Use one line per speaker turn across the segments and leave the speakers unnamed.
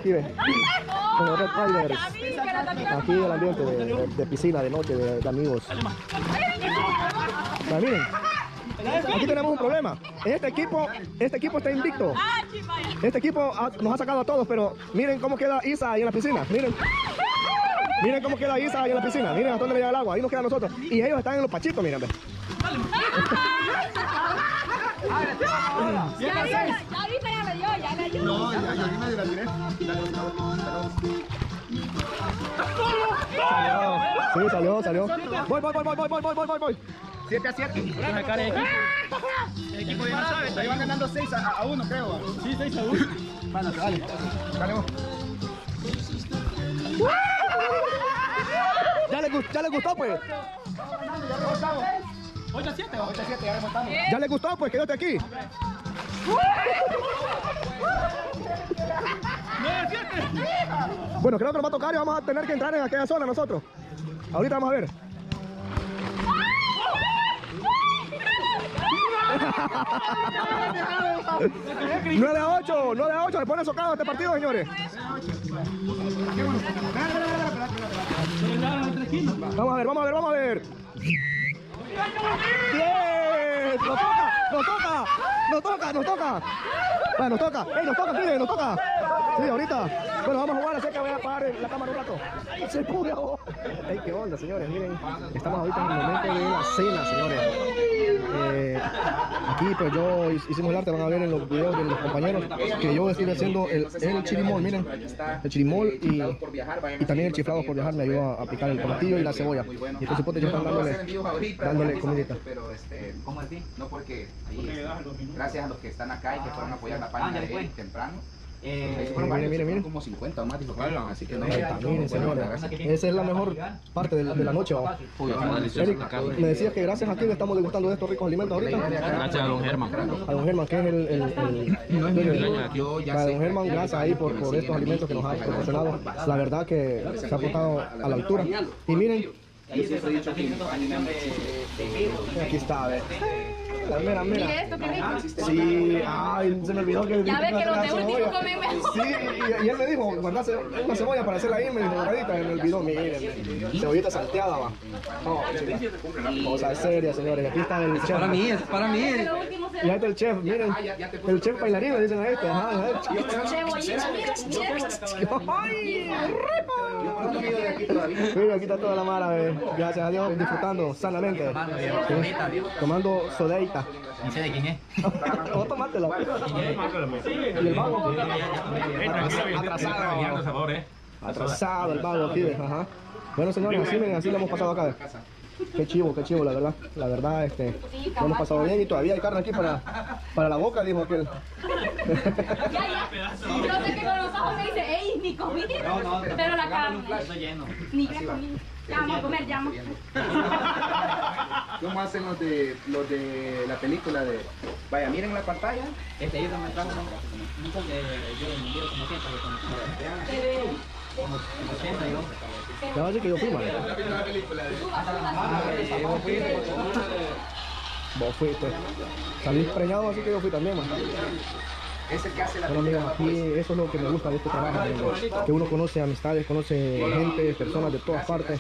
aquí, ve. Con los Red Riders. Aquí el ambiente de piscina, de noche, de amigos. Bueno, miren, aquí tenemos un problema. Este equipo está invicto. Este equipo nos ha sacado a todos, pero miren cómo queda Isa ahí en la piscina. Miren cómo queda Isa ahí en la piscina. Miren hasta dónde le llega el agua. Ahí nos quedan nosotros. Y ellos están en los pachitos, miren.
Ya ahorita ya le dio.
No, ya me la tiré.
Sí, salió. Voy.
7-7. Una cara de equipo. El equipo ya no sabe. Ahí van ganando 6-1, creo. Sí, 6-1. Bueno, dale. Dale vos.
¿Ya le gustó, pues?
8-7, ya remontamos.
¿Ya le gustó, pues? Quédate aquí.
9-7.
Bueno, creo que nos va a tocar y vamos a tener que entrar en aquella zona nosotros. Ahorita vamos a ver. ¡9-8! Se pone socado este partido, señores. Vamos a ver. 10. Nos toca. Bueno, nos toca. Nos toca. Sí, ahorita. Bueno, vamos a jugar, así que voy a apagar la cámara un rato. Se pone ahora. Ey, qué onda, señores. Miren, estamos ahorita en el momento de la cena, señores. Aquí, pues yo hicimos el arte. Van a ver en los videos de los compañeros que yo estoy haciendo el chirimol. Miren, el chirimol y también el chiflado por viajar me ayudó a picar el tomatillo y la cebolla. Y estos cipotes ya están dándole comidita.
Pero, ¿cómo así? No, porque ahí, gracias a los que están acá y que fueron a apoyar la página de él temprano.
Miren.
Como 50 o más, dijo, así que no.
Miren, señores, esa es la mejor parte de la noche, ¿va? Eric, me decías que gracias a ti estamos degustando de estos ricos alimentos ahorita.
Gracias a don Germán.
A don Germán, que es don Germán, gracias ahí por estos alimentos que nos ha proporcionado. La verdad que se ha portado a la altura. Y miren, aquí está, a ver. Mira.
Mire esto, qué rico.
Sí, ay, se me olvidó que...
Ya ve que los de último comen mejor.
Sí, y él me dijo, guardase una cebolla para hacerla ahí, me dijo, doradita, y me olvidó, miren, cebollita salteada, va. No, cosa seria, señores, aquí está el chef.
Para mí.
Y ahí está el chef, miren, el chef bailarín, le dicen a este, ajá.
Cebollita,
¡Ay, mira, aquí está toda la mara, gracias a Dios, disfrutando sanamente, tomando sodeita.
No sé de quién es.
Vos tomátela. Y el vago. Atrasado el vago aquí, ajá. Bueno, señores, así lo hemos pasado acá. Qué chivo, la verdad. La verdad, lo hemos pasado bien y todavía hay carne aquí para la boca, dijo aquel.
Yo sé que con los ojos me dice, ey, ni comí. Pero la carne.
Estoy lleno.
Ni que comí. Ya vamos a comer, ya vamos.
¿Cómo hacen los de la película de... Vaya, miren la pantalla.
Ellos me trajo muchos que yo miro como siempre. Como siempre yo.
Ya va a decir que yo fui, man. Vos fuiste. Salí preñado, así que yo fui también, man.
Es el que hace la
Bueno, amigos, aquí eso es lo que me gusta de este trabajo, que uno conoce amistades, conoce gente, personas de todas partes,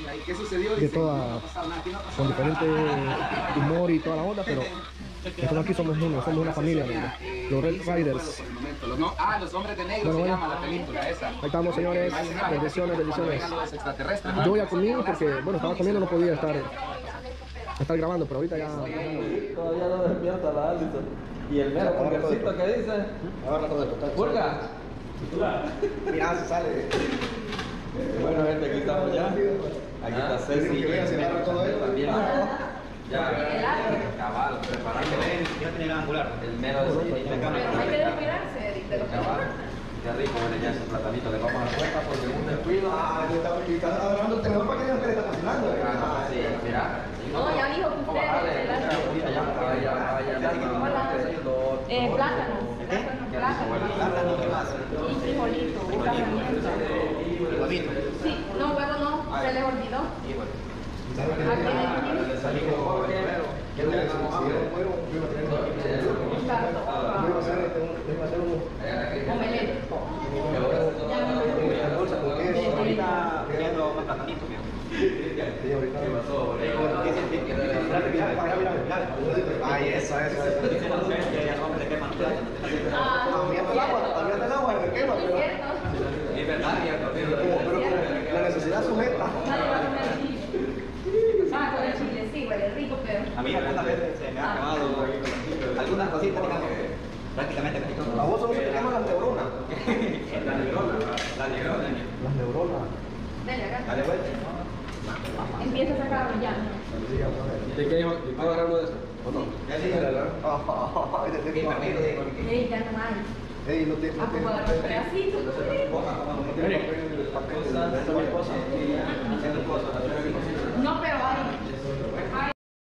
con diferente humor y toda la onda, pero nosotros aquí somos uno, somos una familia, los Red Riders.
Los hombres de negro se llama la película esa.
Ahí estamos, señores, bendiciones. Yo ya comí porque, bueno, estaba comiendo, no podía estar grabando, pero ahorita ya...
Todavía no despierta la Alison. Y el mero conversito que dice.
Agarra todo esto.
¡Purga!
Mira, se sale.
Bueno, gente, aquí estamos ya. Aquí está Ceci. También. Ya. Cabal, preparando.
Quiero tener gran angular.
El mero de
Hay que respirarse, de lo que
cabal. Qué rico, bueno, ya ese platanito le vamos a la cuenta porque un descuido.
Está agarrando el tenedor para que le está cocinando.
Sí, mira.
No, ya dijo que usted. Plátano.
Plátano, ¿qué más?
Y frijolito. Sí, no, huevo no, se les olvidó. Omelette.
platanito,
Ay, eso. También el agua me quema, pero...
Es verdad,
Pero la necesidad sujeta.
Con el chile, sí, huele rico, pero...
a mí algunas veces se me ha quemado algunas cositas, digamos, prácticamente casi
A vos solo se te queman las neuronas.
La neurona.
Las neuronas.
Dale, acá.
Dale vuelta.
Empieza a sacarlo ya.
¿De qué hijo? ¿Puedo agarrar uno de esos? ¿O no?
Ya sí,
Ey, ya no hay.
Ey, no te...
Ah, pues voy a agarrar un pedacito. No, pero hay.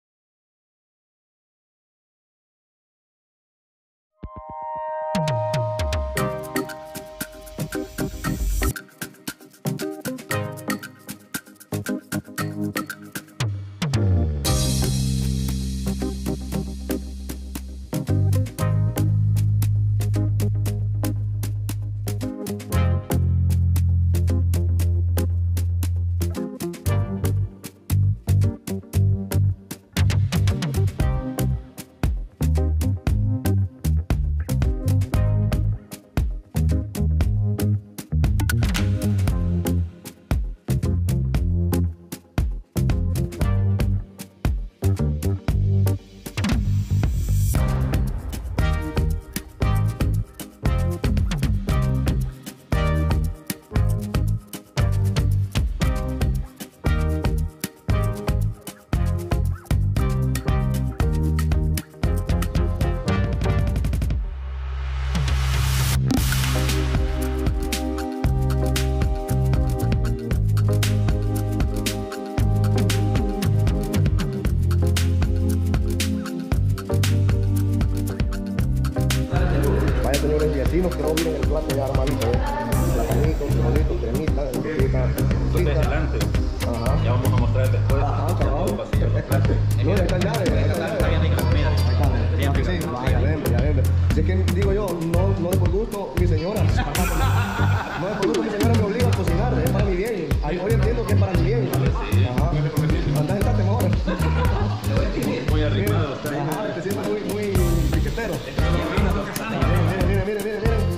Vecinos que no miren el plato ya armadito, platanitos, frijolitos, cremita,
adelante.
Ajá.
Ya vamos a mostrar después.
Ajá, cabrón. No, ya están llaves.
Está bien rica la comida.
Bien rica. Sí, vaya, ven. Si es que digo yo, no es por gusto mi señora. No es por gusto mi señora me obliga a cocinar, es para mi bien. Hoy entiendo que es para mi bien. Ajá. Andás sentate mejor.
Muy arrimado.
Ajá, te sientes muy piquetero. Miren.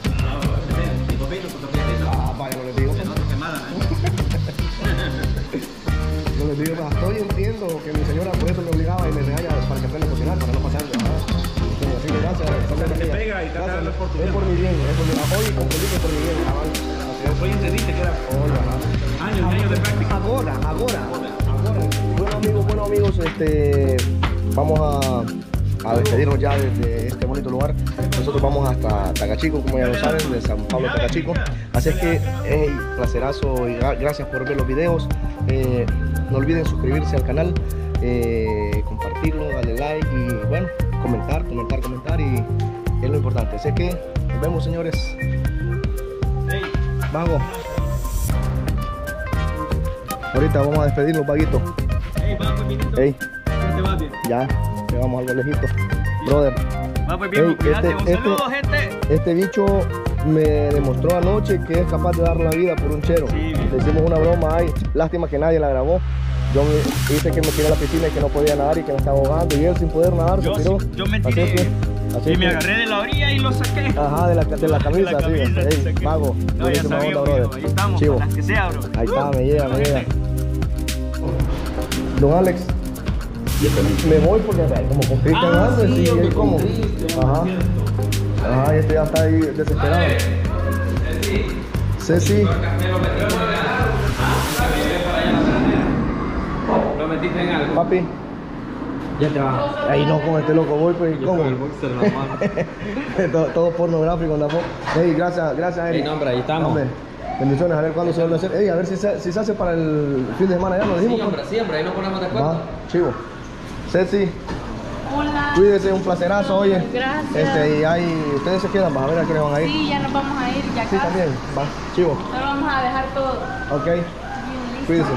Ah, vaya, no les digo. No les digo, estoy entiendo que mi señora por eso me obligaba y me regaña para que aprenda a cocinar, para no pasar. Así que gracias. Es por mi bien, hoy comprendí que es por mi bien, cabal.
Hoy entendiste que era años de práctica.
Ahora. Bueno amigos, vamos a despedirnos ya desde este bonito lugar. Nosotros vamos hasta Tacachico, como ya lo saben, de San Pablo Tacachico. Así es que, placerazo y gracias por ver los videos. No olviden suscribirse al canal, compartirlo, darle like y bueno, comentar y es lo importante. Así que nos vemos, señores. Vamos. Ahorita vamos a despedirnos, vaguito. Ey, ya, llegamos algo lejito. Brother. Este bicho me demostró anoche que es capaz de dar la vida por un chero. Le hicimos una broma ahí, lástima que nadie la grabó. Yo hice que me tiré a la piscina y que no podía nadar y que me estaba ahogando y él sin poder nadar se tiró.
Yo me tiré y me agarré de la orilla y lo saqué.
Ajá, de la camisa, sí. Ey, vago.
No, ya sabía, onda, ahí estamos,
chivo.
las que sea, bro.
Ahí está, me llega. Don Alex, me voy porque como con Cristian antes y él como. Ajá, este ya está ahí desesperado. Ceci.
¿Lo metiste en algo?
Papi.
Ya te va.
Ahí no, con este loco voy, pues, ¿cómo? todo pornográfico, ¿no? Ey, gracias, Eric.
Ey, no, hombre, ahí estamos.
Hombre, bendiciones, a ver cuándo se vuelve a hacer. Ey, a ver si se hace para el fin de semana, ya nos dijimos.
Siempre, ahí nos ponemos de acuerdo.
Va, chivo. Ceci,
Hola.
cuídese, un placerazo, oye.
Gracias.
Y ahí, ustedes se quedan, a ver a qué les van a ir.
Sí, ya nos vamos a ir, ya
Sí,
casi.
también, va, chivo.
Solo vamos a dejar todo.
Ok,
Bien, listo.
cuídese.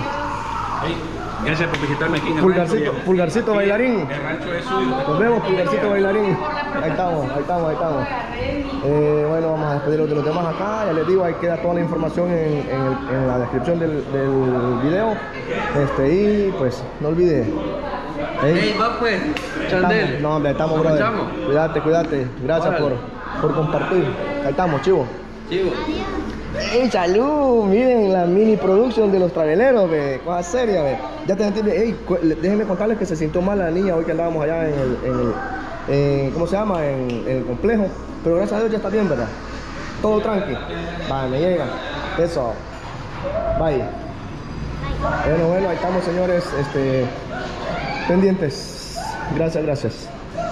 Gracias por visitarme aquí en el
Pulgarcito bailarín.
rancho es suyo.
Nos vemos, Pulgarcito bailarín.
Por la
Ahí estamos. Bueno, vamos a despedirlos de los demás acá. Ya les digo, ahí queda toda la información en la descripción del video. Y pues, no olvide.
Ey, va pues, Chandel.
No, hombre, estamos, brother. Cuídate. Gracias por compartir. Ahí estamos, chivo. ¡Ey, salud! Miren la mini producción de los traveleros, ve. Cosa seria, ve. Ya te entiendes. Ey, déjenme contarles que se sintió mal la niña hoy que andábamos allá ¿cómo se llama? En el complejo. Pero gracias a Dios ya está bien, ¿verdad? Todo tranqui. Vale, me llega. Eso. Bye. Bueno, ahí estamos, señores. Pendientes. Gracias.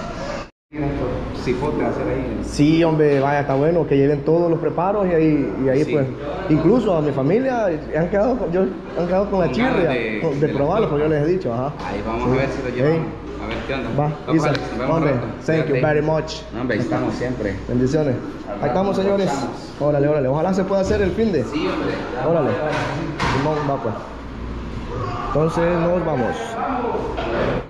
Cipote hacer ahí.
Sí, hombre, vaya, está bueno que lleven todos los preparos y ahí sí. Pues, incluso a mi familia han quedado con la chirria de probarlo, porque yo les he dicho, ajá.
Ahí vamos a ver si lo llevamos. A ver qué onda.
Va, Isa, hombre, thank you very much.
Hombre, ahí estamos siempre.
Bendiciones. Ahí estamos, señores. Órale. Ojalá se pueda hacer el fin de.
Sí, hombre.
Órale. Simón, va pues. Entonces nos vamos.